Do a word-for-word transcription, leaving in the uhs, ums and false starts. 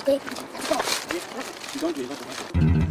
していこう。時間切れだった。